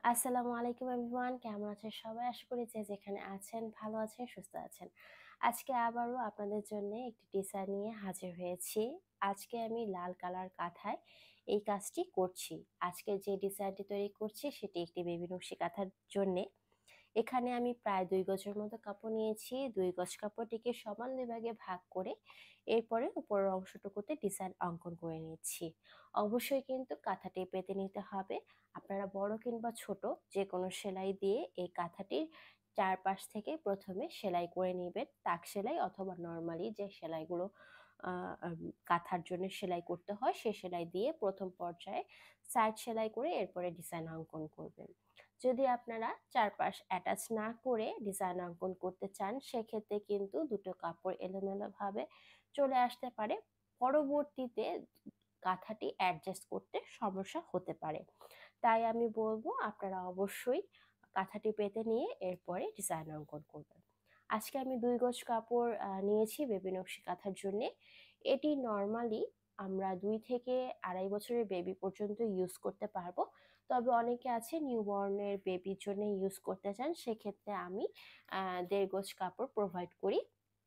আসসালামু আলাইকুম এভরিওয়ান, কেমন আছেন সবাই? আশা করি যে যেখানে আছেন ভালো আছেন, সুস্থ আছেন। আজকে আবারও আপনাদের জন্য একটি ডিজাইন নিয়ে হাজির হয়েছি। আজকে আমি লাল কালার কাঁথায় এই কাজটি করছি। আজকে যে ডিজাইনটি তৈরি করছি সেটি একটি বেবি নকশি কাঁথার জন্যে। এখানে আমি প্রায় ২ গজের মতো কাপড় নিয়েছি। ২ গজ কাপড়টিকে সমান ২ ভাগে ভাগ করে এরপরে উপরের অংশটুকুতে ডিজাইন অঙ্কন করে নিচ্ছি। অবশ্যই কিন্তু কাঁথাটি পেতে নিতে হবে। আপনারা বড় কিংবা ছোট যেকোনো সেলাই দিয়ে এই কাঁথাটির চারপাশ থেকে প্রথমে সেলাই করে নিবেন। তাক সেলাই অথবা নরমালি যে সেলাইগুলো আ আম কাঁথার জন্য সেলাই করতে হয় সে সেলাই দিয়ে ১ম পর্যায়ে সাইড সেলাই করে এরপরে ডিজাইন অঙ্কন করবেন। যদি আপনারা চারপাশ অ্যাটাচ না করে ডিজাইন অঙ্কন করতে চান সেক্ষেত্রে কিন্তু দুটো কাপড় এলোমেলোভাবে চলে আসতে পারে। পরবর্তীতে কাঁথাটি অ্যাডজাস্ট করতে সমস্যা হতে পারে। তাই আমি বলব আপনারা অবশ্যই কাঁথাটি পেতে নিয়ে এরপরে ডিজাইন অঙ্কন করবেন। আজকে আমি ২ গজ কাপড় নিয়েছি বেবি নকশি কাঁথার জন্যে। এটি নরমালি আমরা ২ থেকে ২.৫ বছরের বেবি পর্যন্ত ইউজ করতে পারবো। তবে অনেকে আছে নিউবর্ন এর বেবির জন্য ইউজ করতে চান, সেক্ষেত্রে আমি ১.৫ গজ কাপড় প্রোভাইড করি।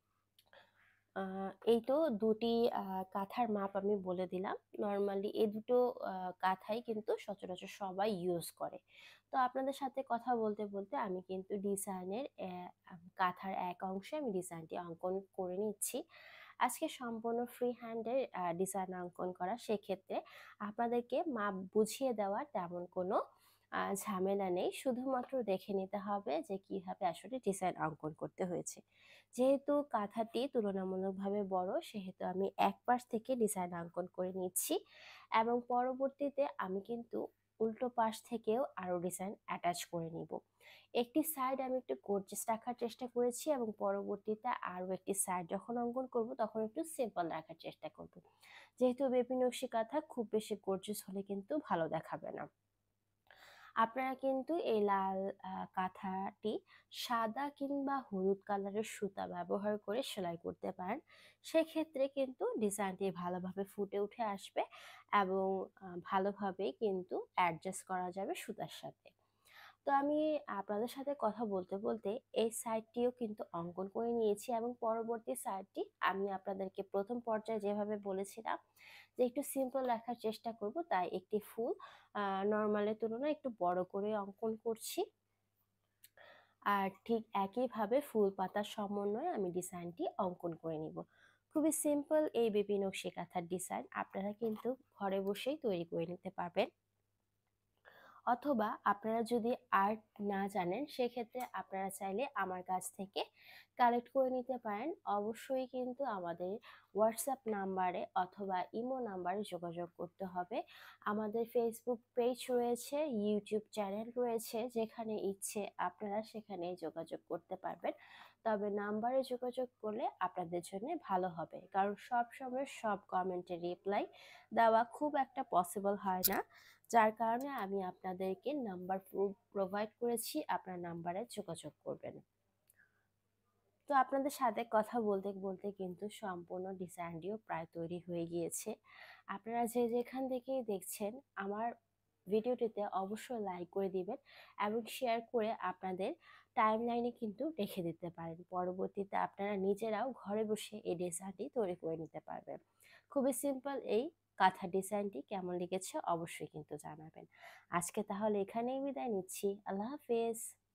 আ এই তো ২টি কাঁথার মাপ আমি বলে দিলাম। নরমালি এই দুটো আ কাঁথাই কিন্তু সচরাচর সবাই ইউজ করে। তো আপনাদের সাথে কথা বলতে আমি কিন্তু ডিজাইনের কাঁথার এক অংশে আমি ডিজাইনটি অঙ্কন করে নিচ্ছি। আজকে সম্পূর্ণ ফ্রি হ্যান্ডের ডিজাইন অঙ্কন করা। সেক্ষেত্রে আপনাদেরকে মাপ বুঝিয়ে দেওয়ার তেমন কোনো ঝামেলা নেই। শুধুমাত্র দেখে নিতে হবে যে কিভাবে আসলে ডিজাইন অঙ্কন করতে হয়েছে। যেহেতু কাঁথাটি তুলনামূলকভাবে বড় সেহেতু আমি এক পাশ থেকে ডিজাইন অঙ্কন করে নিচ্ছি এবং পরবর্তীতে আমি কিন্তু উল্টো পাশ থেকেও আরো ডিজাইন অ্যাটাচ করে নিব। একটি সাইড আমি একটু গর্জিয়াস রাখার চেষ্টা করেছি এবং পরবর্তীতে আরো একটি সাইড যখন অঙ্কন করব তখন একটু সিম্পল রাখার চেষ্টা করব। যেহেতু বেবি নকশি কাঁথা খুব বেশি গর্জিয়াস হলে কিন্তু ভালো দেখাবে না। আপনারা কিন্তু এই লাল কাঁথাটি সাদা কিংবা হলুদ কালারের সুতা ব্যবহার করে সেলাই করতে পারেন। সেক্ষেত্রে কিন্তু ডিজাইনটি ভালোভাবে ফুটে উঠে আসবে এবং ভালোভাবেই কিন্তু অ্যাডজাস্ট করা যাবে সুতার সাথে। তো আমি আপনাদের সাথে কথা বলতে এই সাইডটিও কিন্তু অঙ্কন করে নিয়েছি এবং পরবর্তী সাইডটি আমি আপনাদেরকে ১ম পর্যায়ে যেভাবে বলেছিলাম যে একটু সিম্পল রাখার চেষ্টা করব, তাই একটি ফুল নরমালের তুলনায় একটু বড় করে অঙ্কন করছি। আর ঠিক একইভাবে ফুল পাতার সমন্বয়ে আমি ডিজাইনটি অঙ্কন করে নিব। খুবই সিম্পল এই বেবি নকশি কাঁথার ডিজাইন আপনারা কিন্তু ঘরে বসেই তৈরি করে নিতে পারবেন। অথবা আপনারা যদি আর্ট না জানেন সেক্ষেত্রে আপনারা চাইলে আমার কাছ থেকে কালেক্ট করে নিতে পারেন। অবশ্যই কিন্তু আমাদের হোয়াটসঅ্যাপ নাম্বারে অথবা ইমো নাম্বারে যোগাযোগ করতে হবে। আমাদের ফেসবুক পেজ রয়েছে, ইউটিউব চ্যানেল রয়েছে, যেখানে ইচ্ছে আপনারা সেখানেই যোগাযোগ করতে পারবেন। তবে নাম্বারে যোগাযোগ করলে আপনাদের জন্য ভালো হবে, কারণ সবসময় সব কমেন্টের রিপ্লাই দেওয়া খুব একটা পসিবল হয় না। যার কারণে আমি আপনাদেরকে নাম্বার প্রোভাইড করেছি, আপনার নাম্বারে যোগাযোগ করবেন। তো আপনাদের সাথে কথা বলতে কিন্তু সম্পূর্ণ ডিজাইনটিও প্রায় তৈরি হয়ে গিয়েছে। আপনারা যে যেখান থেকেই দেখছেন আমার ভিডিওটিতে অবশ্যই লাইক করে দিবেন এবং শেয়ার করে আপনাদের টাইমলাইনে কিন্তু রেখে দিতে পারেন। পরবর্তীতে আপনারা নিজেরাও ঘরে বসে এই ডিজাইনটি তৈরি করে নিতে পারবেন। খুবই সিম্পল এই কাঁথা ডিজাইনটি কেমন লেগেছে অবশ্যই কিন্তু জানাবেন। আজকে তাহলে এখানেই বিদায় নিচ্ছি। আল্লাহ হাফেজ।